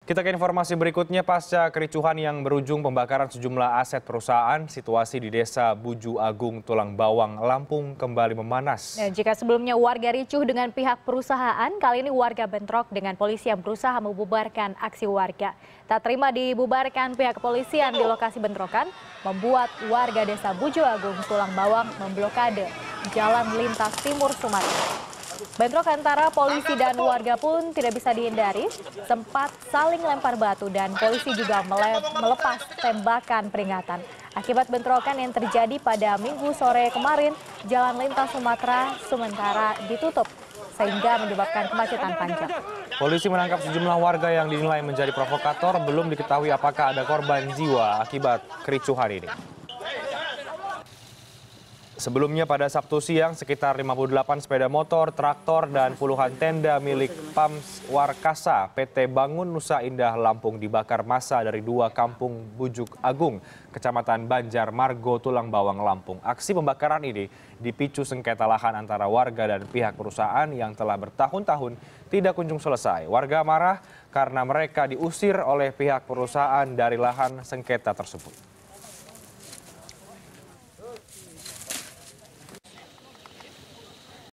Kita ke informasi berikutnya. Pasca kericuhan yang berujung pembakaran sejumlah aset perusahaan, situasi di Desa Buju Agung, Tulang Bawang, Lampung kembali memanas. Jika sebelumnya warga ricuh dengan pihak perusahaan, kali ini warga bentrok dengan polisi yang berusaha membubarkan aksi warga. Tak terima dibubarkan pihak kepolisian di lokasi bentrokan, membuat warga Desa Buju Agung, Tulang Bawang memblokade jalan lintas timur Sumatera. Bentrok antara polisi dan warga pun tidak bisa dihindari, sempat saling lempar batu dan polisi juga melepas tembakan peringatan. Akibat bentrokan yang terjadi pada Minggu sore kemarin, jalan lintas Sumatera sementara ditutup sehingga menyebabkan kemacetan panjang. Polisi menangkap sejumlah warga yang dinilai menjadi provokator. Belum diketahui apakah ada korban jiwa akibat kericuhan ini. Sebelumnya pada Sabtu siang, sekitar 58 sepeda motor, traktor, dan puluhan tenda milik Pams Warkasa PT Bangun Nusa Indah Lampung dibakar massa dari dua kampung Bujuk Agung, Kecamatan Banjar Margo, Tulang Bawang, Lampung. Aksi pembakaran ini dipicu sengketa lahan antara warga dan pihak perusahaan yang telah bertahun-tahun tidak kunjung selesai. Warga marah karena mereka diusir oleh pihak perusahaan dari lahan sengketa tersebut.